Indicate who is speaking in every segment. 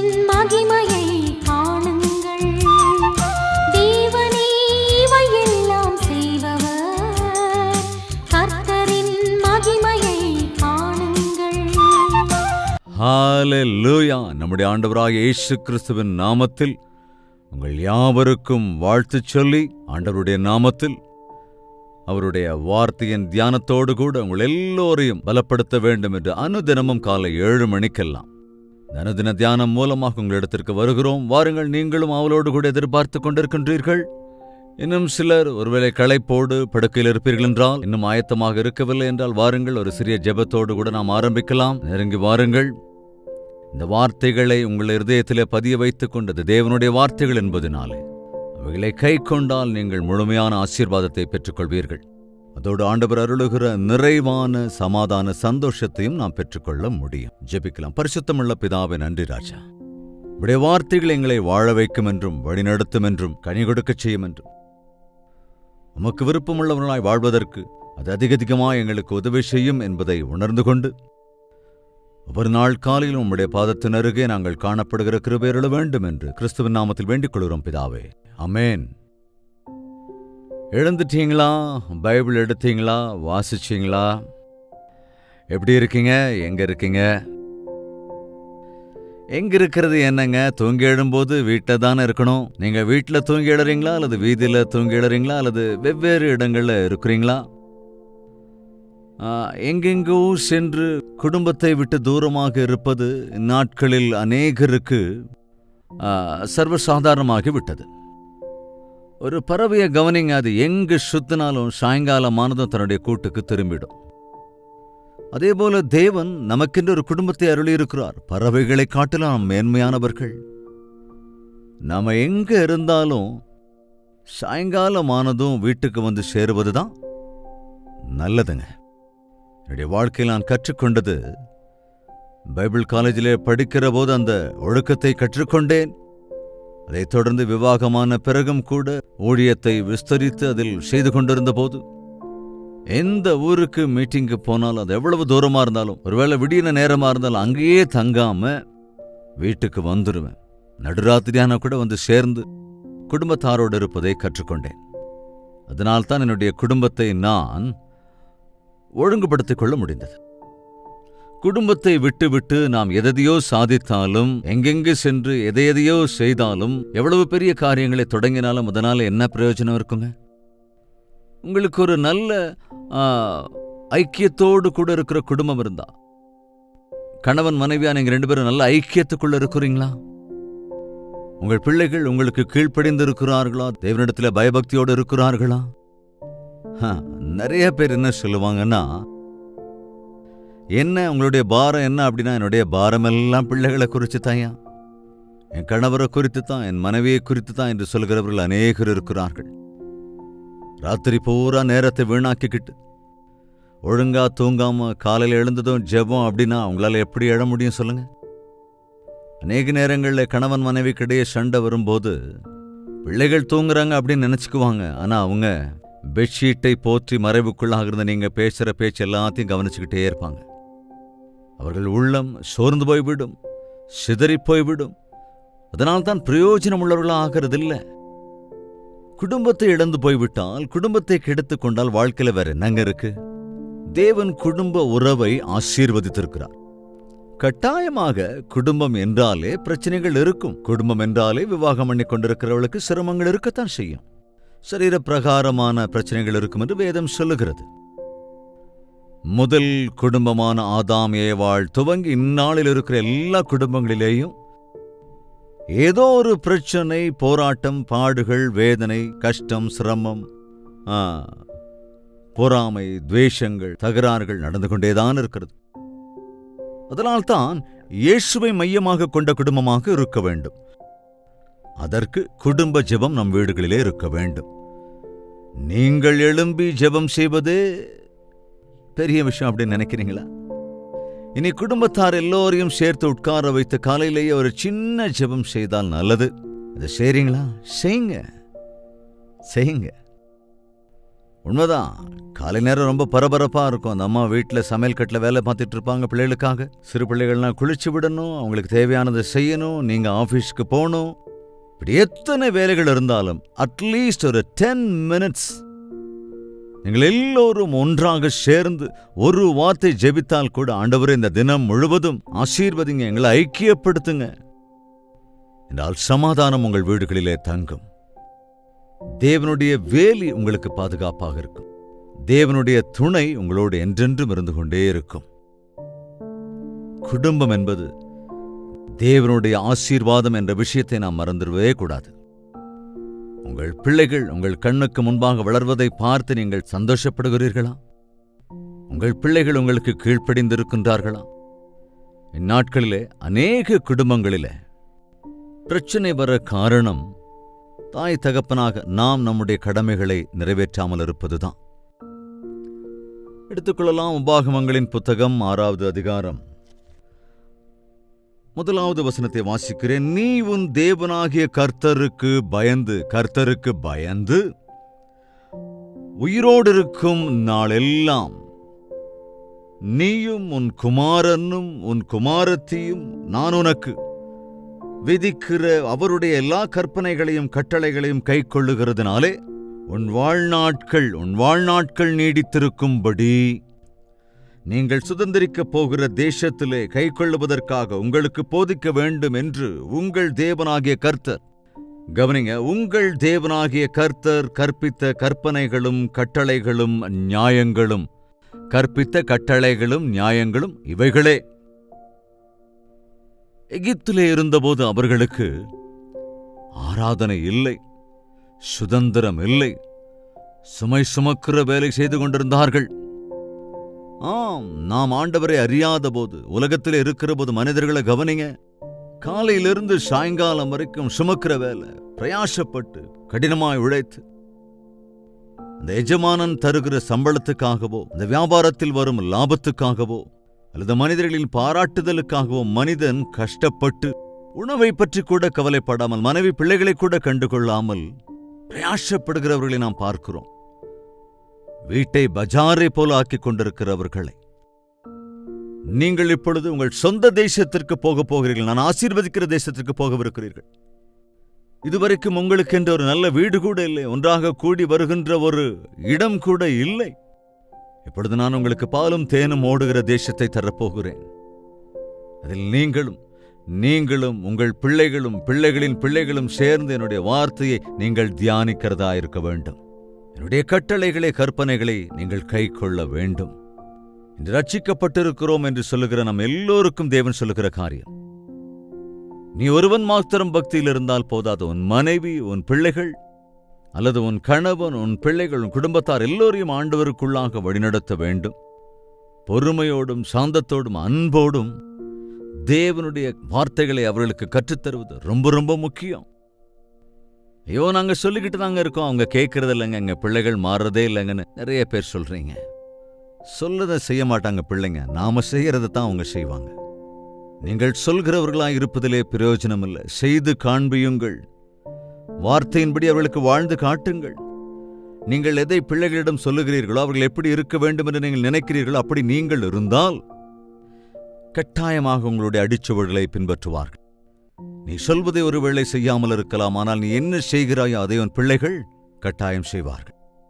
Speaker 1: கர்த்தரின் மகிமையை காணுங்கள். தேவனே இவையெல்லாம் செய்பவர், கர்த்தரின் மகிமையை காணுங்கள்.
Speaker 2: ஹல்லேலூயா. நம்முடைய ஆண்டவராகிய இயேசு கிறிஸ்துவின் நாமத்தில் உங்கள் யாவருக்கும் வாழ்த்து சொல்லி, ஆண்டவருடைய நாமத்தில் அவருடைய வார்த்தையின் தியானத்தோடு கூட உங்கள் எல்லோரையும் பலப்படுத்த வேண்டும் என்று அனுதினமும் காலை 7 மணிக்கெல்லாம் அனுதின தியானம் மூலமாக உங்களிடத்திற்கு வருகிறோம். வாருங்கள், நீங்களும் அவளோடு கூட எதிர்பார்த்து கொண்டிருக்கின்றீர்கள். இன்னும் சிலர் ஒருவேளை களைப்போடு படுக்கையில் இருப்பீர்கள் என்றால், இன்னும் ஆயத்தமாக இருக்கவில்லை என்றால் வாருங்கள், ஒரு சிறிய ஜெபத்தோடு கூட நாம் ஆரம்பிக்கலாம். நெருங்கி வாருங்கள். இந்த வார்த்தைகளை உங்கள் இருதயத்திலே பதிய வைத்துக் கொண்டது தேவனுடைய வார்த்தைகள் என்பதனாலே அவைகளை கை கொண்டால் நீங்கள் முழுமையான ஆசீர்வாதத்தை பெற்றுக்கொள்வீர்கள். அதோடு ஆண்டவர் அருளுகிற நிறைவான சமாதான சந்தோஷத்தையும் நாம் பெற்றுக்கொள்ள முடியும். ஜெபிக்கலாம். பரிசுத்தமுள்ள பிதாவே, நன்றி ராஜா. உடைய வார்த்தைகள் எங்களை வாழ வைக்கும் என்றும் வழிநடத்தும் என்றும் கனி கொடுக்கச் செய்யும் என்றும், உமக்கு விருப்பமுள்ளவர்களாய் வாழ்வதற்கு அது அதிகமாக எங்களுக்கு உதவி செய்யும் என்பதை உணர்ந்து கொண்டு, ஒவ்வொரு நாள் காலையிலும் உம்முடைய பாதத்தின் அருகே நாங்கள் காணப்படுகிற கிருபை அருள வேண்டும் என்று கிறிஸ்துவின் நாமத்தில் வேண்டிக் கொள்கிறோம் பிதாவே. ஆமென். எழுந்துட்டீங்களா? பைபிள் எடுத்தீங்களா? வாசிச்சீங்களா? எப்படி இருக்கீங்க? எங்க இருக்கீங்க? எங்க இருக்கிறது என்னங்க? தூங்கி எழும்போது வீட்டில் தானே இருக்கணும். நீங்க வீட்டில் தூங்கி எழுறீங்களா, அல்லது வீதியில் தூங்கி எழுறீங்களா, அல்லது வெவ்வேறு இடங்கள்ல இருக்கிறீங்களா? எங்கெங்கோ சென்று குடும்பத்தை விட்டு தூரமாக இருப்பது இந்நாட்களில் அநேகருக்கு சர்வசாதாரணமாகி விட்டது. ஒரு பறவையை கவனிங்க, அது எங்கு சுத்தினாலும் சாயங்காலமானதும் தன்னுடைய கூட்டுக்கு திரும்பிடும். அதேபோல தேவன் நமக்கென்று ஒரு குடும்பத்தை அருளியிருக்கிறார். பறவைகளை காட்டிலும் மேன்மையானவர்கள். நாம எங்க இருந்தாலும் சாயங்காலமானதும் வீட்டுக்கு வந்து சேருவதுதான் நல்லதுங்க. என்னுடைய வாழ்க்கையில் நான் கற்றுக்கொண்டது, பைபிள் காலேஜிலே படிக்கிற போது அந்த ஒழுக்கத்தை கற்றுக்கொண்டேன். அதைத் தொடர்ந்து விவாகமான பிறகும் கூட ஊழியத்தை விஸ்தரித்து அதில் செய்து கொண்டிருந்த போது, எந்த ஊருக்கு மீட்டிங்கு போனாலும், அது எவ்வளவு தூரமா இருந்தாலும், ஒருவேளை விடிய நேரமா இருந்தாலும் அங்கேயே தங்காம வீட்டுக்கு வந்துடுவேன். நடுராத்திரியான கூட வந்து சேர்ந்து குடும்பத்தாரோடு இருப்பதை கற்றுக்கொண்டேன். அதனால்தான் என்னுடைய குடும்பத்தை நான் ஒழுங்குபடுத்திக் கொள்ள முடிந்தது. குடும்பத்தை விட்டு விட்டு நாம் எதையோ சாதித்தாலும், எங்கெங்கு சென்று எதையோ செய்தாலும், எவ்வளவு பெரிய காரியங்களை தொடங்கினாலும் அதனால என்ன பிரயோஜனம் இருக்குங்க? உங்களுக்கு ஒரு நல்ல ஐக்கியத்தோடு கூட இருக்கிற குடும்பம் இருந்தா, கணவன் மனைவியா நீங்க 2 பேரும் நல்ல ஐக்கியத்துக்குள்ள இருக்கிறீங்களா? உங்கள் பிள்ளைகள் உங்களுக்கு கீழ்ப்படிந்து இருக்கிறார்களா? தேவனிடத்துல பயபக்தியோடு இருக்கிறார்களா? நிறைய பேர் என்ன சொல்லுவாங்கன்னா, என்ன உங்களுடைய பாரம் என்ன அப்படின்னா, என்னுடைய பாரமெல்லாம் பிள்ளைகளை குறித்து தாயா, என் கணவரை குறித்து தான், என் மனைவியை குறித்து தான் என்று சொல்கிறவர்கள் அநேகர் இருக்கிறார்கள். ராத்திரி பூரா நேரத்தை வீணாக்கிக்கிட்டு ஒழுங்கா தூங்காம காலையில் எழுந்ததும் ஜெபம் அப்படின்னா அவங்களால எப்படி எழ முடியும் சொல்லுங்க? அநேக நேரங்களில் கணவன் மனைவிக்கிடையே சண்டை வரும்போது பிள்ளைகள் தூங்குறாங்க அப்படின்னு நினைச்சுக்குவாங்க. ஆனா அவங்க பெட்ஷீட்டை போற்றி மறைவுக்குள்ளாகிறத நீங்க பேசுற பேச்சு எல்லாத்தையும் கவனிச்சுக்கிட்டே இருப்பாங்க. அவர்கள் உள்ளம் சோர்ந்து போய்விடும், சிதறி போய்விடும். அதனால்தான் பிரயோஜனம் உள்ளவர்களா ஆகிறதில்லை. குடும்பத்தை இழந்து போய்விட்டால், குடும்பத்தை கெடுத்து கொண்டால் வாழ்க்கையில வேற என்னங்க இருக்கு? தேவன் குடும்ப உறவை ஆசீர்வதித்திருக்கிறார். கட்டாயமாக குடும்பம் என்றாலே பிரச்சனைகள் இருக்கும். குடும்பம் என்றாலே விவாகம் பண்ணி கொண்டிருக்கிறவர்களுக்கு சிரமங்கள் இருக்கத்தான் செய்யும். சரீர பிரகாரமான பிரச்சனைகள் இருக்கும் என்று வேதம் சொல்லுகிறது. முதல் குடும்பமான ஆதாம் ஏவாள் துவங்கி இந்நாளில் இருக்கிற எல்லா குடும்பங்களிலேயும் ஏதோ ஒரு பிரச்சனை, போராட்டம், பாடுகள், வேதனை, கஷ்டம், சிரமம், பொறாமை, துவேஷங்கள், தகராறுகள் நடந்து கொண்டேதான் இருக்கிறது. அதனால்தான் இயேசுவை மையமாக கொண்ட குடும்பமாக இருக்க வேண்டும். அதற்கு குடும்ப ஜெபம் நம் வீடுகளிலே இருக்க வேண்டும். நீங்கள் எழும்பி ஜெபம் செய்வதே பெரிய விஷயம் அப்படின்னு நினைக்கிறீங்களா? இனி குடும்பத்தார் எல்லோரையும் சேர்த்து உட்கார வைத்து காலையிலேயே ஒரு சின்ன ஜெபம் செய்தால் நல்லது. அதை செய்றீங்களா? செய்யுங்க. உண்மைதான், காலை நேரம் ரொம்ப பரபரப்பாக இருக்கும். அந்த அம்மா வீட்டில் சமையல் கட்டில் வேலை பார்த்துட்டு இருப்பாங்க பிள்ளைகளுக்காக. சிறு பிள்ளைகள்லாம் குளிச்சு விடணும், அவங்களுக்கு தேவையானதை செய்யணும், நீங்கள் ஆஃபீஸ்க்கு போகணும். இப்படி எத்தனை வேலைகள் இருந்தாலும் அட்லீஸ்ட் ஒரு 10 minutes நீங்கள் எல்லோரும் ஒன்றாக சேர்ந்து ஒரு வார்த்தை ஜெபித்தால் கூட, ஆண்டவரே இந்த தினம் முழுவதும் ஆசீர்வதிங்க, எங்களை ஐக்கியப்படுத்துங்க என்றால் சமாதானம் உங்கள் வீடுகளிலே தங்கும். தேவனுடைய வேலி உங்களுக்கு பாதுகாப்பாக இருக்கும். தேவனுடைய துணை உங்களோடு என்றென்றும் இருந்து கொண்டே இருக்கும். குடும்பம் என்பது தேவனுடைய ஆசீர்வாதம் என்ற விஷயத்தை நாம் மறந்துடவே கூடாது. உங்கள் பிள்ளைகள் உங்கள் கண்ணுக்கு முன்பாக வளர்வதை பார்த்து நீங்கள் சந்தோஷப்படுகிறீர்களா? உங்கள் பிள்ளைகள் உங்களுக்கு கீழ்ப்படிந்திருக்கின்றார்களா? இந்நாட்களிலே அநேக குடும்பங்களிலே பிரச்சனை வர காரணம் தாய் தகப்பனாக நாம் நம்முடைய கடமைகளை நிறைவேற்றாமல் இருப்பதுதான். எடுத்துக்கொள்ளலாம். உபாகமங்களின் புத்தகம் 6வது அதிகாரம் 1வது வசனத்தை வாசிக்கிறேன். நீ உன் தேவனாகிய கர்த்தருக்கு பயந்து உயிரோடு இருக்கும் நாளெல்லாம் நீயும் உன் குமாரனும் உன் குமாரத்தியும் நான் உனக்கு விதிக்கிற அவருடைய எல்லா கற்பனைகளையும் கட்டளைகளையும் கை கொள்ளுகிறதுனாலே உன் வாழ்நாட்கள் நீடித்திருக்கும்படி நீங்கள் சுதந்திரிக்கப் போகிற தேசத்திலே கை கொள்ளுவதற்காக உங்களுக்கு போதிக்க வேண்டும் என்று உங்கள் தேவனாகிய கர்த்தர், கவனிங்க, உங்கள் தேவனாகிய கர்த்தர் கற்பித்த கற்பனைகளும் கட்டளைகளும் நியாயங்களும் இவைகளே. எகிப்திலே இருந்தபோது அவர்களுக்கு ஆராதனை இல்லை, சுதந்திரம் இல்லை, சுமை சுமக்கிற வேலை செய்து கொண்டிருந்தார்கள். ஆம், நாம் ஆண்டவரை அறியாத போது, உலகத்தில் இருக்கிற போது மனிதர்களை கவனிங்க, காலையிலிருந்து சாயங்காலம் வரைக்கும் சுமக்கிற வேலை, பிரயாசப்பட்டு கடினமாய் உழைத்து அந்த எஜமானன் தருகிற சம்பளத்துக்காகவோ, அந்த வியாபாரத்தில் வரும் லாபத்துக்காகவோ, அல்லது மனிதர்களின் பாராட்டுதலுக்காகவோ மனிதன் கஷ்டப்பட்டு உணவை பற்றி கூட கவலைப்படாமல், மனைவி பிள்ளைகளை கூட கண்டுகொள்ளாமல் பிரயாசப்படுகிறவர்களை நாம் பார்க்கிறோம். வீட்டை பஜாரை போல ஆக்கிக் கொண்டிருக்கிறவர்களை. நீங்கள் இப்பொழுது உங்கள் சொந்த தேசத்திற்கு போகப் போகிறீர்கள். நான் ஆசீர்வதிக்கிற தேசத்திற்கு போகவிருக்கிறீர்கள். இதுவரைக்கும் உங்களுக்கு என்ற ஒரு நல்ல வீடு கூட இல்லை, ஒன்றாக கூடி வருகின்ற ஒரு இடம் கூட இல்லை. இப்பொழுது நான் உங்களுக்கு பாலும் தேனும் ஓடுகிற தேசத்தை தரப்போகிறேன். அதில் நீங்களும் உங்கள் பிள்ளைகளும் பிள்ளைகளின் பிள்ளைகளும் சேர்ந்து என்னுடைய வார்த்தையை நீங்கள் தியானிக்கிறதா இருக்க வேண்டும். என்னுடைய கட்டளைகளை கற்பனைகளை நீங்கள் கை கொள்ள வேண்டும். இன்று ரட்சிக்கப்பட்டிருக்கிறோம் என்று சொல்லுகிற நம் எல்லோருக்கும் தேவன் சொல்லுகிற காரியம், நீ ஒருவன் மாத்திரம் பக்தியில் இருந்தால் போதாது. உன் மனைவி, உன் பிள்ளைகள், அல்லது உன் கணவன், உன் பிள்ளைகள், உன் குடும்பத்தார் எல்லோரையும் ஆண்டவருக்குள்ளாக வழிநடத்த வேண்டும். பொறுமையோடும் சாந்தத்தோடும் அன்போடும் தேவனுடைய வார்த்தைகளை அவர்களுக்கு கற்றுத்தருவது ரொம்ப ரொம்ப முக்கியம். ஐயோ, நாங்கள் சொல்லிக்கிட்டு தாங்க இருக்கோம், அவங்க கேட்கறது இல்லைங்க, எங்கள் பிள்ளைகள் மாறுறதே இல்லைங்கன்னு நிறைய பேர் சொல்றீங்க. சொல்லதை செய்ய மாட்டாங்க பிள்ளைங்க, நாம செய்யறதை தான் அவங்க செய்வாங்க. நீங்கள் சொல்கிறவர்களாக இருப்பதிலே பிரயோஜனம் இல்லை. செய்து காண்பியுங்கள். வார்த்தையின்படி அவர்களுக்கு வாழ்ந்து காட்டுங்கள். நீங்கள் எதை பிள்ளைகளிடம் சொல்லுகிறீர்களோ, அவர்கள் எப்படி இருக்க வேண்டும் என்று நீங்கள் நினைக்கிறீர்களோ அப்படி நீங்கள் இருந்தால் கட்டாயமாக உங்களுடைய அடிச்சுவடுகளை பின்பற்றுவார்கள். நீ சொல்வதை ஒருவேளை செய்யாமல் இருக்கலாம், ஆனால் நீ என்ன செய்கிறாயோ அதை உன் பிள்ளைகள் கட்டாயம் செய்வார்கள்.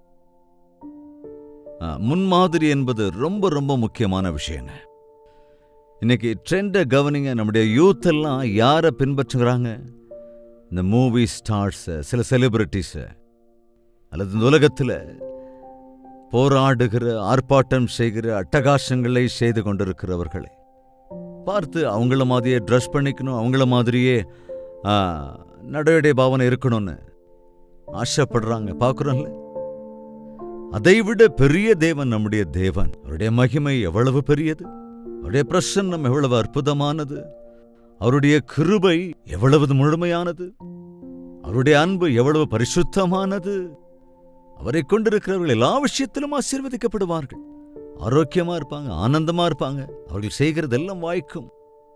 Speaker 2: முன்மாதிரி என்பது ரொம்ப ரொம்ப முக்கியமான விஷயங்க. இன்னைக்கு ட்ரெண்டை கவனிங்க. நம்முடைய யூத் எல்லாம் யாரை பின்பற்றுகிறாங்க? இந்த மூவி ஸ்டார்ஸ், சில செலிபிரிட்டிஸ், அல்லது இந்த உலகத்தில் போராடுகிற, ஆர்ப்பாட்டம் செய்கிற, அட்டகாசங்களை செய்து கொண்டிருக்கிறவர்களை பார்த்து அவங்கள மாதிரியே ட்ரெஸ் பண்ணிக்கணும், அவங்கள மாதிரியே நடையடை பாவனை இருக்கணும்னு ஆசைப்படுறாங்க. பார்க்குறோம்ல, அதைவிட பெரிய தேவன் நம்முடைய தேவன். அவருடைய மகிமை எவ்வளவு பெரியது, அவருடைய பிரசன்னம் எவ்வளவு அற்புதமானது, அவருடைய கிருபை எவ்வளவு முழுமையானது, அவருடைய அன்பு எவ்வளவு பரிசுத்தமானது. அவரை கொண்டிருக்கிறவர்கள் எல்லா விஷயத்திலும் ஆசீர்வதிக்கப்படுவார்கள், ஆரோக்கியமா இருப்பாங்க, ஆனந்தமா இருப்பாங்க, அவர்கள் செய்கிறதெல்லாம் வாய்க்கும்.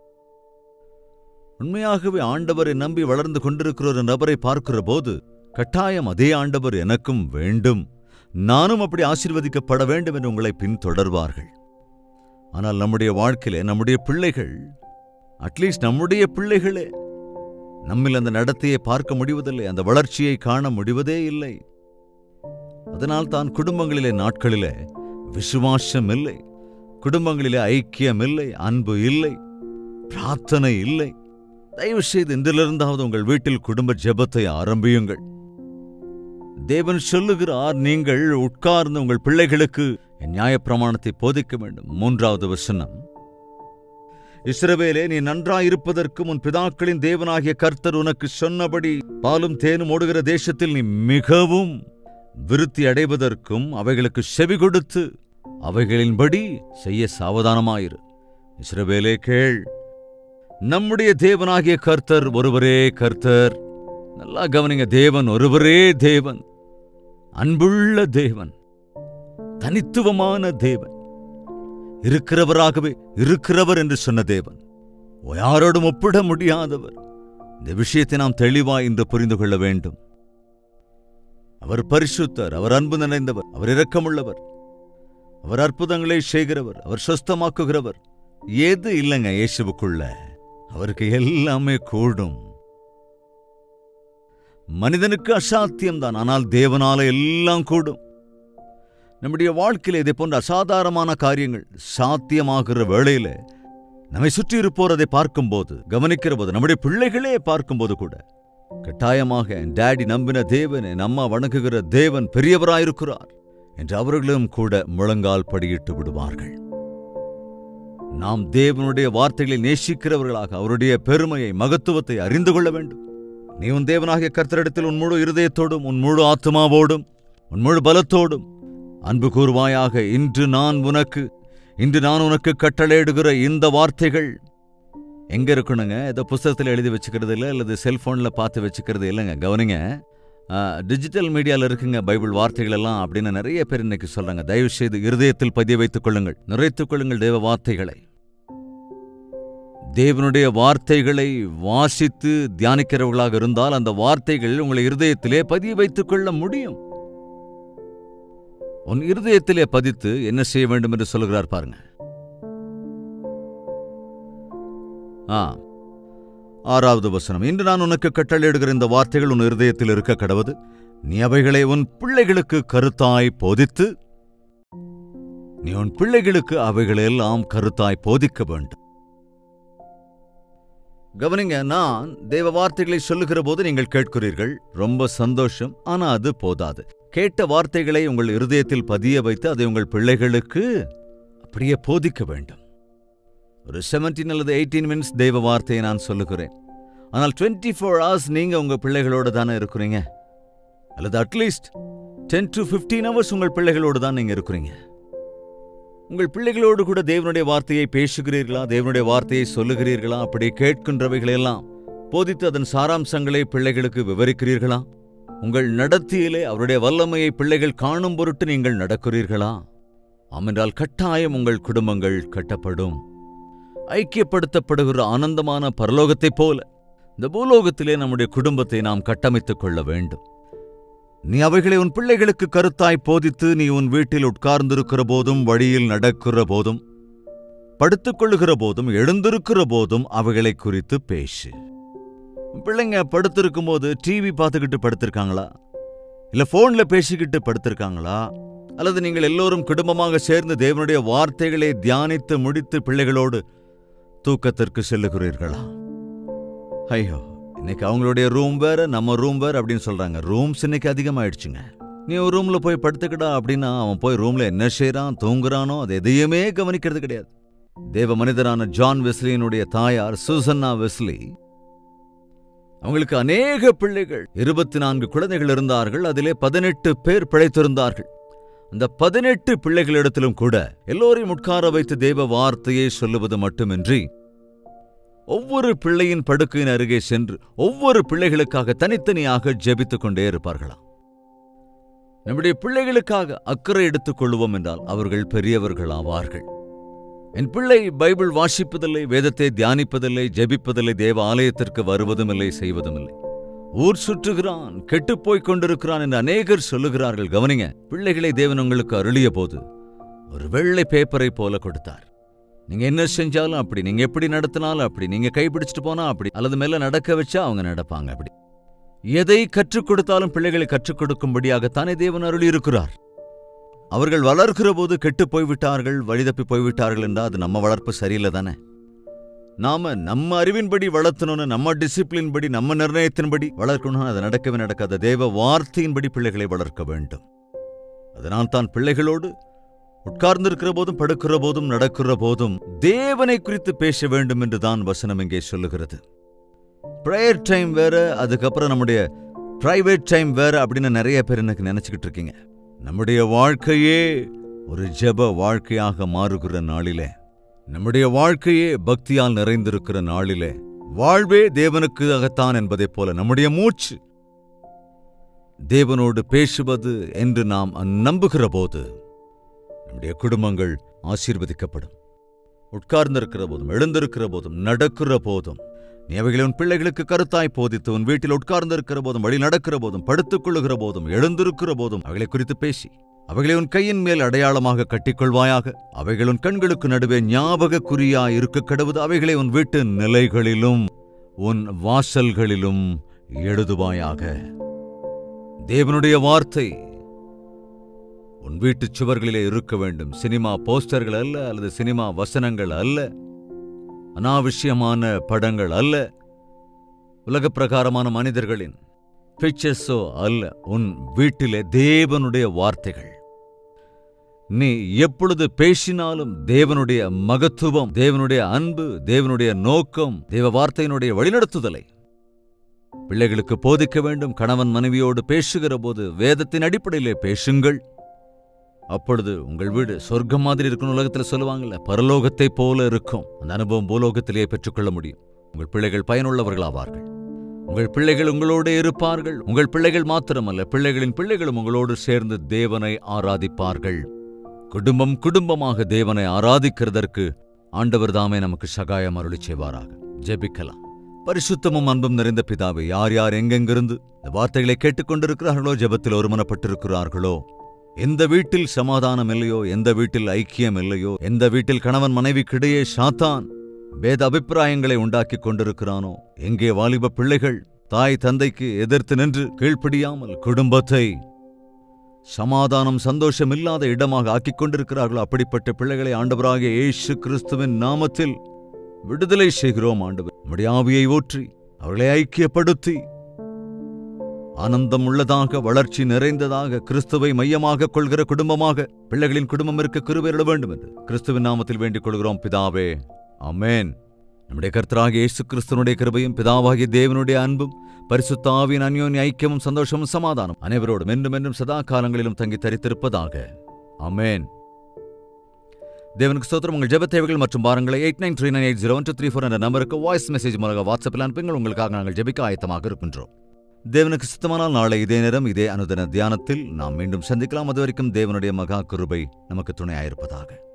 Speaker 2: உண்மையாகவே ஆண்டவரை நம்பி வளர்ந்து கொண்டிருக்கிற ஒரு நபரை பார்க்கிற போது கட்டாயம் அதே ஆண்டவர் எனக்கும் வேண்டும், நானும் அப்படி ஆசீர்வதிக்கப்பட வேண்டும் என்று உங்களை பின்தொடர்வார்கள். ஆனால் நம்முடைய வாழ்க்கையிலே நம்முடைய பிள்ளைகள், அட்லீஸ்ட் நம்முடைய பிள்ளைகளே நம்மில் அந்த நடத்தையை பார்க்க முடிவதில்லை, அந்த வளர்ச்சியை காண முடிவதே இல்லை. அதனால் தான் குடும்பங்களிலே நாட்களிலே விசுவாசம் இல்லை, குடும்பங்களிலே ஐக்கியம் இல்லை, அன்பு இல்லை, பிரார்த்தனை இல்லை. தயவு செய்து இன்றிலிருந்தாவது உங்கள் வீட்டில் குடும்ப ஜெபத்தை ஆரம்பியுங்கள். தேவன் சொல்லுகிறார், நீங்கள் உட்கார்ந்து உங்கள் பிள்ளைகளுக்கு நியாயப்பிரமாணத்தை போதிக்க வேண்டும். 3வது வசனம், இஸ்ரவேலே, நீ நன்றாயிருப்பதற்கும் உன் பிதாக்களின் தேவனாகிய கர்த்தர் உனக்கு சொன்னபடி பாலும் தேனும் ஓடுகிற தேசத்தில் நீ மிகவும் விருத்தி அடைவதற்கும் அவைகளுக்கு செவி கொடுத்து அவைகளின்படி செய்ய சாவதானமாயிரு. இஸ்ரவேலே கேள், நம்முடைய தேவனாகிய கர்த்தர் ஒருவரே கர்த்தர். நல்லா கவனிங்க, தேவன் ஒருவரே தேவன், அன்புள்ள தேவன், தனித்துவமான தேவன், இருக்கிறவராகவே இருக்கிறவர் என்று சொன்ன தேவன், யாரோடும் ஒப்பிட முடியாதவர். இந்த விஷயத்தை நாம் தெளிவாய் இன்று புரிந்து கொள்ள வேண்டும். அவர் பரிசுத்தர், அவர் அன்பு நிறைந்தவர், அவர் இரக்கமுள்ளவர், அவர் அற்புதங்களை செய்கிறவர், அவர் சொஸ்தமாக்குகிறவர். எது இல்லைங்க இயேசுவுக்குள்ள? அவருக்கு எல்லாமே கூடும். மனிதனுக்கு அசாத்தியம்தான், ஆனால் தேவனால எல்லாம் கூடும். நம்முடைய வாழ்க்கையில் இதே போன்ற அசாதாரணமான காரியங்கள் சாத்தியமாகிற வேளையில நம்மை சுற்றி இருப்போர் அதை பார்க்கும்போது, கவனிக்கிற போது, நம்முடைய பிள்ளைகளே பார்க்கும்போது கூட கட்டாயமாக என் டாடி நம்பின தேவன், என் அம்மா வணங்குகிற தேவன் பெரியவராயிருக்கிறார் என்று அவர்களும் கூட முழங்கால் படியிட்டு விடுவார்கள். நாம் தேவனுடைய வார்த்தைகளை நேசிக்கிறவர்களாக அவருடைய பெருமையை, மகத்துவத்தை அறிந்து கொள்ள வேண்டும். நீ உன் தேவனாகிய கர்த்தரிடத்தில் உன் முழு இருதயத்தோடும், உன் முழு ஆத்மாவோடும், உன் முழு பலத்தோடும் அன்பு கூர்வாயாக. இன்று நான் உனக்கு கட்டளையிடுகிற இந்த வார்த்தைகள் எங்க இருக்கணுங்க? ஏதோ புத்தகத்தில் எழுதி வச்சுக்கிறது இல்லை, அல்லது செல்போன்ல பார்த்து வச்சுக்கிறது இல்லைங்க. கவனிங்க, டிஜிட்டல் மீடியாவில் இருக்குங்க பைபிள் வார்த்தைகள் எல்லாம் அப்படின்னு நிறைய பேர் இன்னைக்கு சொல்றாங்க. தயவு செய்து இருதயத்தில் பதிய வைத்துக் கொள்ளுங்கள், நிறைத்துக் கொள்ளுங்கள் தேவ வார்த்தைகளை. தேவனுடைய வார்த்தைகளை வாசித்து தியானிக்கிறவர்களாக இருந்தால் அந்த வார்த்தைகள் உங்களை இருதயத்திலே பதிய வைத்துக் கொள்ள முடியும். உன் இருதயத்திலே பதித்து என்ன செய்ய வேண்டும் என்று சொல்லுகிறார் பாருங்க. 6வது வசனம், இன்று நான் உனக்கு கட்டளையிடுகிற இந்த வார்த்தைகள் உன் இருதயத்தில் இருக்க கடவது. நீ அவைகளை உன் பிள்ளைகளுக்கு கருத்தாய் போதித்து, நீ உன் பிள்ளைகளுக்கு அவைகளெல்லாம் கருத்தாய் போதிக்க வேண்டும். கவனிங்க, நான் தேவ வார்த்தைகளை சொல்லுகிற போது நீங்கள் கேட்கிறீர்கள், ரொம்ப சந்தோஷம். ஆனா அது போதாது. கேட்ட வார்த்தைகளை உங்கள் இருதயத்தில் பதிய வைத்து அதை உங்கள் பிள்ளைகளுக்கு அப்படியே போதிக்க வேண்டும். ஒரு 17 அல்லது 18 மினிட்ஸ் தெய்வ வார்த்தையை நான் சொல்லுகிறேன். ஆனால் 24 hours நீங்க உங்க பிள்ளைகளோடு தானே இருக்கிறீங்க, அல்லது அட்லீஸ்ட் 10 to 15 hours உங்கள் பிள்ளைகளோடு தான் நீங்க இருக்கிறீங்க. உங்கள் பிள்ளைகளோடு கூட தேவனுடைய வார்த்தையை பேசுகிறீர்களா? தேவனுடைய வார்த்தையை சொல்லுகிறீர்களா? அப்படி கேட்கின்றவைகளெல்லாம் போதித்து அதன் சாராம்சங்களை பிள்ளைகளுக்கு விவரிக்கிறீர்களா? உங்கள் நடத்தியிலே அவருடைய வல்லமையை பிள்ளைகள் காணும் பொருட்டு நீங்கள் நடக்கிறீர்களா? ஆமென்றால் கட்டாயம் உங்கள் குடும்பங்கள் கட்டப்படும். ஐக்கியப்படுத்தப்படுகிற ஆனந்தமான பரலோகத்தைப் போல இந்த பூலோகத்திலே நம்முடைய குடும்பத்தை நாம் கட்டமைத்துக் கொள்ள வேண்டும். நீ அவைகளை உன் பிள்ளைகளுக்கு கருத்தாய் போதித்து, நீ உன் வீட்டில் உட்கார்ந்திருக்கிற போதும், வழியில் நடக்கிற போதும், படுத்துக்கொள்ளுகிற போதும், எழுந்திருக்கிற போதும் அவைகளை குறித்து பேசு. பிள்ளைங்க படுத்திருக்கும் போது டிவி பார்த்துக்கிட்டு படுத்திருக்காங்களா, இல்ல போன்ல பேசிக்கிட்டு படுத்திருக்காங்களா, அல்லது நீங்கள் எல்லோரும் குடும்பமாக சேர்ந்து தேவனுடைய வார்த்தைகளை தியானித்து முடித்து பிள்ளைகளோடு தூக்கத்திற்கு செல்லுகிறீர்களா? ஐயோ, இன்னைக்கு அவங்களுடைய ரூம் வேற, நம்ம ரூம் வேற அப்படின்னு சொல்றாங்க. ரூம்ஸ் இன்னைக்கு அதிகமாயிடுச்சுங்க. நீ ஒரு ரூம்ல போய் படுத்துக்கிட்டா அப்படின்னா அவன் போய் ரூம்ல என்ன செய்யறான், தூங்குறானோ அது எதையுமே கவனிக்கிறது கிடையாது. தேவ மனிதரான ஜான் வெஸ்லியினுடைய தாயார் சூசன்னா வெஸ்லி, அவங்களுக்கு அநேக பிள்ளைகள், 24 குழந்தைகள் இருந்தார்கள். அதிலே 18 பேர் பிழைத்திருந்தார்கள். அந்த 18 பிள்ளைகளிடத்திலும் கூட எல்லோரையும் உட்கார வைத்து தேவ வார்த்தையை சொல்லுவது மட்டுமின்றி ஒவ்வொரு பிள்ளையின் படுக்கையின் அருகே சென்று ஒவ்வொரு பிள்ளைகளுக்காக தனித்தனியாக ஜெபித்துக் கொண்டே இருப்பார்களாம். நம்முடைய பிள்ளைகளுக்காக அக்கறை எடுத்துக் கொள்வோம் என்றால் அவர்கள் பெரியவர்கள் ஆவார்கள். என் பிள்ளை பைபிள் வாசிப்பதில்லை, வேதத்தை தியானிப்பதில்லை, ஜெபிப்பதில்லை, தேவ ஆலயத்திற்கு வருவதும் இல்லை, செய்வதும் இல்லை. ஊர் சுற்றுகிறான், கெட்டுப்போய்க் கொண்டிருக்கிறான் என்று அநேகர் சொல்லுகிறார்கள். கவனிங்க, பிள்ளைகளை தேவன் உங்களுக்கு அருளிய போது ஒரு வெள்ளை பேப்பரை போல கொடுத்தார். நீங்க என்ன செஞ்சாலும் அப்படி, நீங்க எப்படி நடத்தினாலும் அப்படி, நீங்க கைப்பிடிச்சிட்டு போனா அப்படி, அல்லது மேல நடக்க வச்சா அவங்க நடப்பாங்க அப்படி. எதை கற்றுக் கொடுத்தாலும் பிள்ளைகளை கற்றுக் கொடுக்கும்படியாகத்தானே தேவன் அருளி இருக்கிறார். அவர்கள் வளர்க்கிற போது கெட்டு போய்விட்டார்கள், வழிதப்பி போய்விட்டார்கள் என்றால் அது நம்ம வளர்ப்பு சரியில்லை தானே. நாம நம்ம அறிவின்படி வளர்த்தணும்னு, நம்ம டிசிப்ளின் படி, நம்ம நிர்ணயத்தின்படி வளர்க்கணும். அது நடக்கவே நடக்காத. தேவ வார்த்தையின்படி பிள்ளைகளை வளர்க்க வேண்டும். அதனால் தான் பிள்ளைகளோடு உட்கார்ந்திருக்கிற போதும், படுக்கிற போதும், நடக்கிற போதும் தேவனை குறித்து பேச வேண்டும் என்று தான் வசனம் இங்கே சொல்லுகிறது. பிரேயர் டைம் வேற, அதுக்கப்புறம் நம்முடைய பிரைவேட் டைம் வேற அப்படின்னு நிறைய பேர் எனக்கு நினைச்சுக்கிட்டு இருக்கீங்க. நம்முடைய வாழ்க்கையே ஒரு ஜெப வாழ்க்கையாக மாறுகிற நாளிலே, நம்முடைய வாழ்க்கையே பக்தியால் நிறைந்திருக்கிற நாளிலே, வாழ்வே தேவனுக்கு அகத்தான் என்பதைப் போல நம்முடைய மூச்சு தேவனோடு பேசுவது என்று நாம் நம்புகிற போது நம்முடைய குடும்பங்கள் ஆசீர்வதிக்கப்படும். உட்கார்ந்திருக்கிற போதும், எழுந்திருக்கிற போதும், நடக்கிற போதும் நீ அவைகளை உன் பிள்ளைகளுக்கு கருத்தாய் போதித்து, உன் வீட்டில் உட்கார்ந்திருக்கிற போதும், வழி நடக்கிற போதும், படுத்துக் கொள்ளுகிற போதும், எழுந்திருக்கிற போதும் அவைகளை குறித்து பேசி அவைகளை உன் கையின் மேல் அடையாளமாக கட்டிக்கொள்வாயாக. அவைகள் உன் கண்களுக்கு நடுவே ஞாபக குறியாய் இருக்க கடவுது. அவைகளை உன் வீட்டு நிலைகளிலும் உன் வாசல்களிலும் எழுதுவாயாக. தேவனுடைய வார்த்தை உன் வீட்டு சுவர்களிலே இருக்க வேண்டும். சினிமா போஸ்டர்கள் அல்ல, அல்லது சினிமா வசனங்கள் அல்ல, அனாவசியமான படங்கள் அல்ல, உலக பிரகாரமான மனிதர்களின் பிக்சர்ஸோ அல்ல. உன் வீட்டிலே தேவனுடைய வார்த்தைகள். நீ எப்பொழுது பேசினாலும் தேவனுடைய மகத்துவம், தேவனுடைய அன்பு, தேவனுடைய நோக்கம், தேவ வார்த்தையினுடைய வழிநடத்துதலை பிள்ளைகளுக்கு போதிக்க வேண்டும். கணவன் மனைவியோடு பேசுகிற போது வேதத்தின் அடிப்படையிலே பேசுங்கள். அப்பொழுது உங்கள் வீடு சொர்க்கம் மாதிரி இருக்கும். உலகத்தில் சொல்லுவாங்கல்ல, பரலோகத்தை போல இருக்கும். அந்த அனுபவம் பூலோகத்திலேயே பெற்றுக்கொள்ள முடியும். உங்கள் பிள்ளைகள் பயனுள்ளவர்கள் ஆவார்கள். உங்கள் பிள்ளைகள் உங்களோடு இருப்பார்கள். உங்கள் பிள்ளைகள் மாத்திரமல்ல, பிள்ளைகளின் பிள்ளைகளும் உங்களோடு சேர்ந்து தேவனை ஆராதிப்பார்கள். குடும்பம் குடும்பமாக தேவனை ஆராதிக்கிறதற்கு ஆண்டவர் தாமே நமக்கு சகாயம் அருளி செய்வாராக. ஜெபிக்கலாம். பரிசுத்தமும் அன்பும் நிறைந்த பிதாவே, யார் யார் எங்கெங்கிருந்து இந்த வார்த்தைகளை கேட்டுக்கொண்டிருக்கிறார்களோ, ஜெபத்தில் ஒருமனப்பட்டிருக்கிறார்களோ, எந்த வீட்டில் சமாதானம் இல்லையோ, எந்த வீட்டில் ஐக்கியம் இல்லையோ, எந்த வீட்டில் கணவன் மனைவிக்கிடையே சாத்தான் வேத அபிப்பிராயங்களை உண்டாக்கி கொண்டிருக்கிறானோ, எங்கே வாலிப பிள்ளைகள் தாய் தந்தைக்கு எதிர்த்து நின்று கீழ்ப்படியாமல் குடும்பத்தை சமாதானம் சந்தோஷம் இல்லாத இடமாக ஆக்கிக் கொண்டிருக்கிறார்களோ, அப்படிப்பட்ட பிள்ளைகளை ஆண்டவராகிய இயேசு கிறிஸ்துவின் நாமத்தில் விடுதலை செய்கிறோம். ஆண்டவர் நம்முடைய ஆவியை ஊற்றி அவர்களை ஐக்கியப்படுத்தி ஆனந்தம் உள்ளதாக, வளர்ச்சி நிறைந்ததாக, கிறிஸ்துவை மையமாக கொள்கிற குடும்பமாக பிள்ளைகளின் குடும்பம் இருக்க கிருபை அருள வேண்டும் என்று கிறிஸ்துவின் நாமத்தில் வேண்டிக் கொள்கிறோம் பிதாவே. ஆமென். நம்முடைய கர்த்தராகிய இயேசு கிறிஸ்துவினுடைய கிருபையும், பிதாவாகிய தேவனுடைய அன்பும், பரிசுத்த ஆவியின் அந்யோன்ய ஐக்கியமும், சந்தோஷமும், சமாதானம் அனைவரோடும் என்றும் என்றும் சதா காலங்களிலும் தங்கி தரித்திருப்பதாக. ஆமென். தேவனுக்கு ஸ்தோத்திரம். உங்கள் ஜெப தேவைகள் மற்றும் பாரங்களை 8939801234 என்ற நம்பருக்கு வாய்ஸ் மெசேஜ் மூலமாக வாட்ஸ்அப்பில் அனுப்புங்கள். உங்களுக்காக நாங்கள் ஜெபிக்க ஆயத்தமாக இருக்கின்றோம். தேவனுக்கு சித்தமானால் நாளை இதே நேரம் இதே அனுதின தியானத்தில் நாம் மீண்டும் சந்திக்கலாம். அதுவரைக்கும் தேவனுடைய மகா கிருபை நமக்கு துணையாயிருப்பதாக.